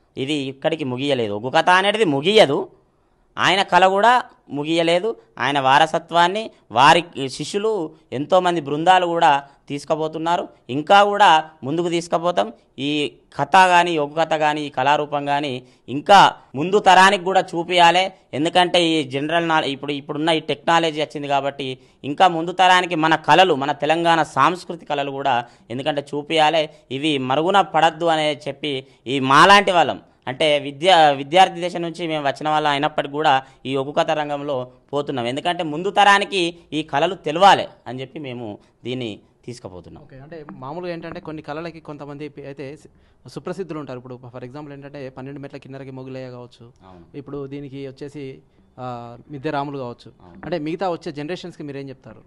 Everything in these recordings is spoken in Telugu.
ఇది ఇక్కడికి ముగియలేదు. ఒగ్గు కథ అనేది ముగియదు. ఆయన కళ కూడా ముగియలేదు. ఆయన వారసత్వాన్ని వారి శిష్యులు ఎంతోమంది బృందాలు కూడా తీసుకుపోతున్నారు. ఇంకా కూడా ముందుకు తీసుకుపోతాం. ఈ కథ కానీ ఒగ్గు కథ కానీ ఈ కళారూపం కానీ ఇంకా ముందు తరానికి కూడా చూపించాలి. ఎందుకంటే ఈ జనరల్ ఇప్పుడున్న ఈ టెక్నాలజీ వచ్చింది కాబట్టి ఇంకా ముందు తరానికి మన కళలు, మన తెలంగాణ సాంస్కృతిక కళలు కూడా ఎందుకంటే చూపించాలి. ఇవి మరుగున పడద్దు అనే చెప్పి ఈ మాలాంటి వాళ్ళం అంటే విద్యార్థి దశ నుంచి మేము వచ్చిన వాళ్ళ అయినప్పటికీ కూడా ఈ ఒగ్గు కథ రంగంలో పోతున్నాం. ఎందుకంటే ముందు తరానికి ఈ కళలు తెలవాలి అని చెప్పి మేము దీన్ని తీసుకుపోతున్నాం. ఓకే, అంటే మామూలుగా ఏంటంటే కొన్ని కళలకి కొంతమంది అయితే సుప్రసిద్ధులు ఉంటారు. ఇప్పుడు ఫర్ ఎగ్జాంపుల్ ఏంటంటే 12 మెట్ల కిన్నెరకి మొగులయ్య కావచ్చు, ఇప్పుడు దీనికి వచ్చేసి మిద్దె రాములు కావచ్చు. అంటే మిగతా వచ్చే జనరేషన్స్కి మీరేం చెప్తారు?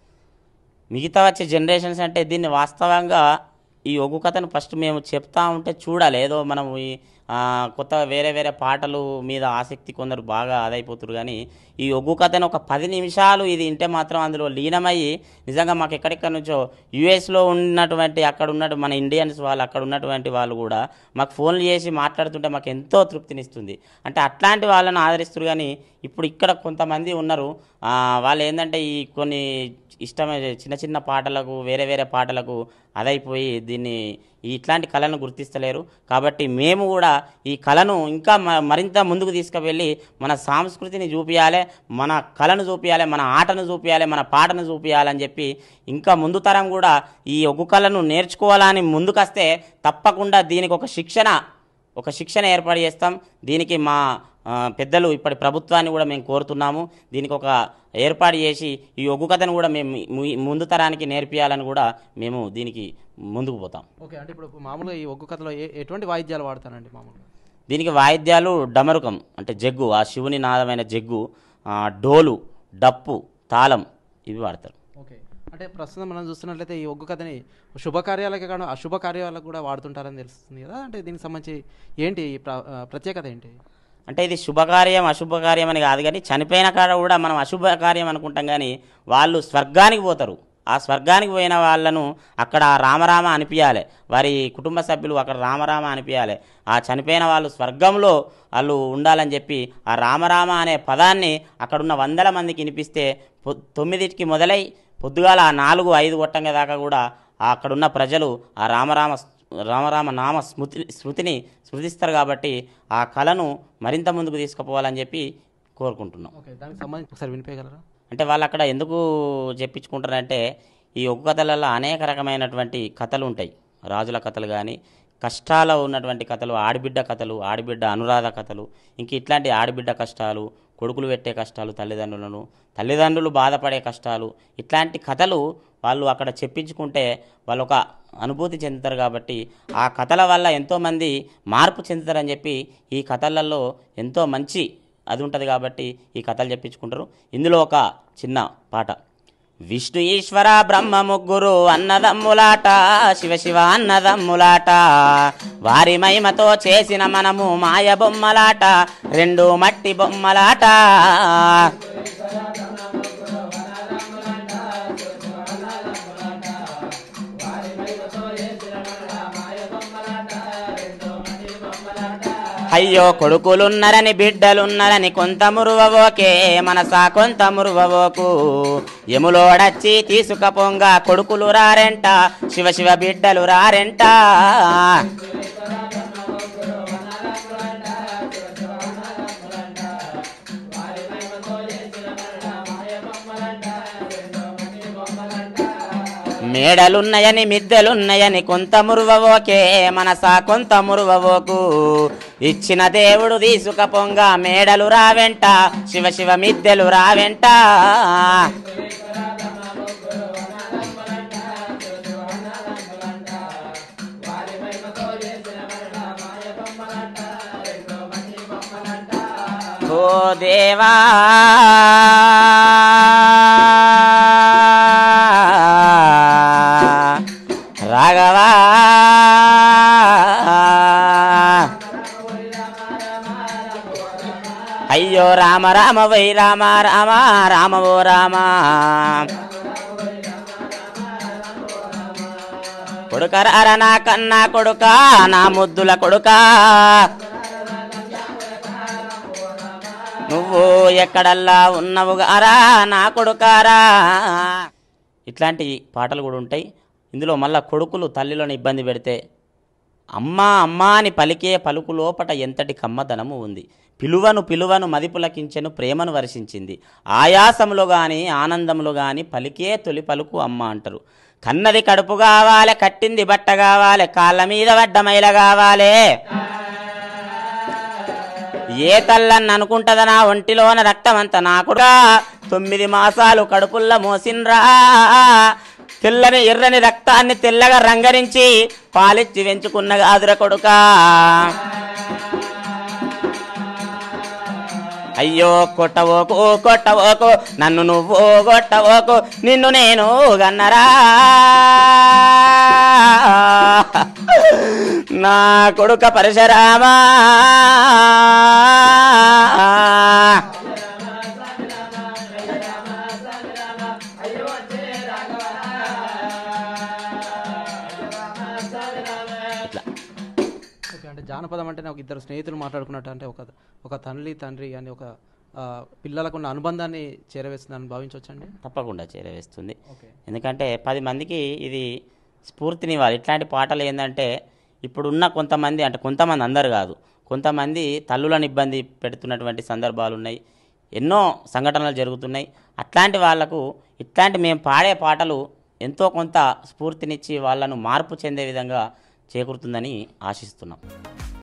మిగతా వచ్చే జనరేషన్స్ అంటే దీన్ని వాస్తవంగా ఈ ఒగ్గు కథను ఫస్ట్ మేము చెప్తా ఉంటే చూడాలి. ఏదో మనం ఈ కొత్త వేరే వేరే పాటలు మీద ఆసక్తి కొందరు బాగా ఆదైపోతున్నారు. కానీ ఈ ఒగ్గు కథను ఒక 10 నిమిషాలు ఇది వింటే మాత్రం అందులో లీనమయ్యి నిజంగా మాకు ఎక్కడెక్కడి నుంచో యుఎస్లో ఉన్నటువంటి అక్కడ ఉన్నట్టు మన ఇండియన్స్ వాళ్ళు అక్కడ ఉన్నటువంటి వాళ్ళు కూడా మాకు ఫోన్లు చేసి మాట్లాడుతుంటే మాకు ఎంతో తృప్తినిస్తుంది. అంటే అట్లాంటి వాళ్ళని ఆదరిస్తారు. కానీ ఇప్పుడు ఇక్కడ కొంతమంది ఉన్నారు, వాళ్ళు ఏంటంటే ఈ కొన్ని ఇష్టమైన చిన్న చిన్న పాటలకు వేరే వేరే పాటలకు అదైపోయి దీన్ని ఇట్లాంటి కళను గుర్తిస్తలేరు. కాబట్టి మేము కూడా ఈ కళను ఇంకా మరింత ముందుకు తీసుకువెళ్ళి మన సంస్కృతిని చూపించాలి, మన కళను చూపించాలి, మన ఆటను చూపించాలి, మన పాటను చూపించాలని చెప్పి ఇంకా ముందు తరం కూడా ఈ ఒగ్గు కళను నేర్చుకోవాలని ముందుకొస్తే తప్పకుండా దీనికి ఒక శిక్షణ ఏర్పాటు చేస్తాం. దీనికి మా పెద్దలు ఇప్పటి ప్రభుత్వాన్ని కూడా మేము కోరుతున్నాము. దీనికి ఒక ఏర్పాటు చేసి ఈ ఒగ్గు కథను కూడా మేము ముందు తరానికి నేర్పియాలని కూడా మేము దీనికి ముందుకు పోతాం. ఓకే, అంటే ఇప్పుడు మామూలుగా ఈ ఒగ్గు కథలో ఎటువంటి వాయిద్యాలు వాడతారండి? మామూలుగా దీనికి వాయిద్యాలు డమరుకం అంటే జగ్గు, ఆ శివుని నాదమైన జగ్గు, డోలు, డప్పు, తాళం ఇవి వాడతారు. ఓకే, అంటే ప్రస్తుతం మనం చూస్తున్నట్లయితే ఈ ఒగ్గు కథని శుభకార్యాలకే కాదు అశుభకార్యాలకు కూడా వాడుతుంటారని తెలుస్తుంది కదా. అంటే దీనికి సంబంధించి ఏంటి ప్రత్యేకత ఏంటి? అంటే ఇది శుభకార్యం అశుభకార్యం అని కాదు, కానీ చనిపోయిన కాడ కూడా మనం అశుభకార్యం అనుకుంటాం. కానీ వాళ్ళు స్వర్గానికి పోతారు. ఆ స్వర్గానికి పోయిన వాళ్ళను అక్కడ రామరామ అనిపించాలి, వారి కుటుంబ సభ్యులు అక్కడ రామరామ అనిపించాలి. ఆ చనిపోయిన వాళ్ళు స్వర్గంలో వాళ్ళు ఉండాలని చెప్పి ఆ రామరామ అనే పదాన్ని అక్కడున్న 100 మందికి వినిపిస్తే 9కి మొదలై పొద్దుగాల 4-5 కొట్టంగా దాకా కూడా అక్కడున్న ప్రజలు ఆ రామరామ నామ స్మృతిని స్మృతిస్తారు. కాబట్టి ఆ కళను మరింత ముందుకు తీసుకుపోవాలని చెప్పి కోరుకుంటున్నాం. ఓకే, దానికి సంబంధించి ఒకసారి వినిపించగలరా? అంటే వాళ్ళు అక్కడ ఎందుకు చెప్పించుకుంటారంటే ఈ ఒగ్గు కథలలో అనేక రకమైనటువంటి కథలు ఉంటాయి. రాజుల కథలు కానీ కష్టాల్లో ఉన్నటువంటి కథలు, ఆడబిడ్డ కథలు, ఆడబిడ్డ అనురాధ కథలు, ఇంక ఇట్లాంటి ఆడబిడ్డ కష్టాలు, కొడుకులు పెట్టే కష్టాలు, తల్లిదండ్రులు బాధపడే కష్టాలు, ఇట్లాంటి కథలు వాళ్ళు అక్కడ చెప్పించుకుంటే వాళ్ళు ఒక అనుభూతి చెందుతారు. కాబట్టి ఆ కథల వల్ల ఎంతోమంది మార్పు చెందుతారని చెప్పి ఈ కథలలో ఎంతో మంచి అది ఉంటుంది. కాబట్టి ఈ కథలు చెప్పించుకుంటారు. ఇందులో ఒక చిన్న పాట. విష్ణు ఈశ్వర బ్రహ్మ ముగ్గురు అన్నదమ్ములాట, శివ అన్నదమ్ములాట, వారి మహిమతో చేసిన మనము మాయ బొమ్మలాట, 2 మట్టి బొమ్మలాట. అయ్యో కొడుకులున్నరని బిడ్డలున్నరని కొంత మురువవోకే మనసా కొంత మురువవోకు, యములోడచ్చి తీసుకపోంగ కొడుకులు రారెంట, శివ బిడ్డలు రారెంట. మేడలున్నాయని మిద్దెలున్నాయని కొంత మురువవోకే మనసా కొంత మురువవోకు, ఇచ్చిన దేవుడు తీసుకపోంగ మేడలు రావెంట, శివ మిద్దెలు రావెంట. ఓ దేవా రాఘవా అయ్యో రామ రామ వై రామ రామ రామ ఓ రామ. కొడుకరార నా కన్నా కొడుకా నా ముద్దుల కొడుకా నువ్వు ఎక్కడల్లా ఉన్నవుగారా నా కొడుకారా. ఇట్లాంటి పాటలు కూడా ఉంటాయి ఇందులో. మళ్ళా కొడుకులు తల్లిలోని ఇబ్బంది పెడితే అమ్మా అమ్మా అని పలికే పలుకు లోపట ఎంతటి కమ్మదనము ఉంది, పిలువను పిలువను మదిపులకించెను ప్రేమను వర్షించింది, ఆయాసములో కానీ ఆనందములో కానీ పలికే తొలి పలుకు అమ్మ అంటారు. కన్నది కడుపు కావాలి, కట్టింది బట్ట కావాలి, కాళ్ళ మీద పడ్డ మైల కావాలి, ఏ తల్లన్న అనుకుంటదనా ఒంటిలోన రక్తమంతా నాకుడా, 9 మాసాలు కడుపుల్ల మోసిన్రా, తెల్లని ఎర్రని రక్తాన్ని తెల్లగా రంగరించి పాలిచ్చి వెంచుకున్న గాదుర కొడుకా. అయ్యో కొట్టవోకు కొట్టవోకు నన్ను నువ్వు కొట్టవోకు నిన్ను నేను గన్నరా, నా కొడుక పరశురామా. అంటే జానపదం అంటేనే ఒక ఇద్దరు స్నేహితులు మాట్లాడుకున్నట్టు, అంటే ఒక తల్లి తండ్రి అని ఒక పిల్లలకు ఉన్న అనుబంధాన్ని చేరవేస్తుందని భావించవచ్చండి. తప్పకుండా చేరవేస్తుంది. ఎందుకంటే 10 మందికి ఇది స్ఫూర్తినివ్వాలి. ఇట్లాంటి పాటలు ఏంటంటే ఇప్పుడున్న కొంతమంది, అంటే కొంతమంది అందరు కాదు, కొంతమంది తల్లులను ఇబ్బంది పెడుతున్నటువంటి సందర్భాలు ఉన్నాయి, ఎన్నో సంఘటనలు జరుగుతున్నాయి. అట్లాంటి వాళ్లకు ఇట్లాంటి మేము పాడే పాటలు ఎంతో కొంత స్ఫూర్తినిచ్చి వాళ్ళను మార్పు చెందే విధంగా చేకూరుతుందని ఆశిస్తున్నాం.